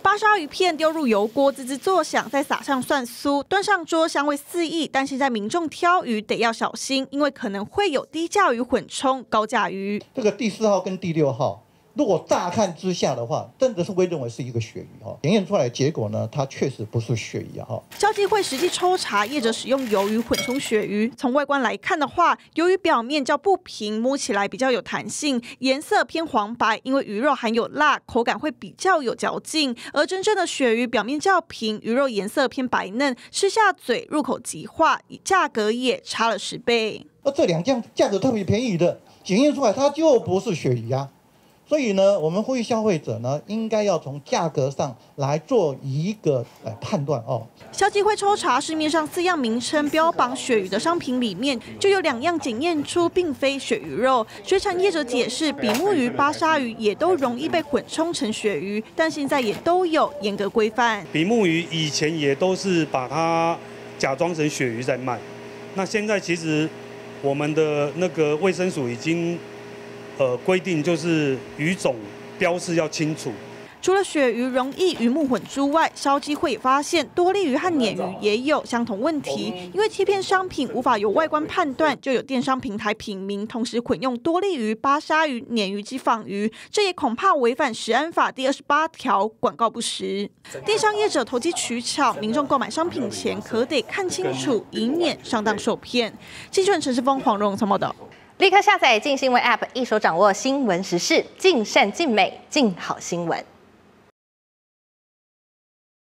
巴沙鱼片丢入油锅，滋滋作响，再撒上蒜酥，端上桌，香味四溢。但现在民众挑鱼得要小心，因为可能会有低价鱼混充高价鱼。 这个第4号跟第6号。 如果乍看之下的话，真的是会认为是一个鳕鱼哈，检验出来的结果呢，它确实不是鳕鱼哈。 消基会实际抽查业者使用鱿鱼混充鳕鱼，从外观来看的话，鱿鱼表面较不平，摸起来比较有弹性，颜色偏黄白，因为鱼肉含有蜡，口感会比较有嚼劲。而真正的鳕鱼表面较平，鱼肉颜色偏白嫩，吃下嘴入口即化，价格也差了10倍。 那这2样价格特别便宜的，检验出来它就不是鳕鱼啊。 所以呢，我们呼吁消费者呢，应该要从价格上来做一个判断哦。 消基会抽查市面上4样名称标榜鳕鱼的商品里面，就有2样检验出并非鳕鱼肉。水产业者解释，比目鱼、巴沙鱼也都容易被混充成鳕鱼，但现在也都有严格规范。 比目鱼以前也都是把它假装成鳕鱼在卖，那现在其实我们的那个卫生署已经。 规定就是鱼种标示要清楚。 除了鳕鱼容易鱼目混珠外，消基会也发现多利鱼和鲶鱼也有相同问题，因为欺骗商品无法由外观判断，就有电商平台品名同时混用多利鱼、巴沙鱼、鲶鱼及仿鱼，这也恐怕违反食安法第28条广告不实。电商业者投机取巧，民众购买商品前可得看清楚，以免上当受骗。记者陈世峰、黄荣从报道。 立刻下载镜新闻 App， 一手掌握新闻时事，尽善尽美，尽好新闻。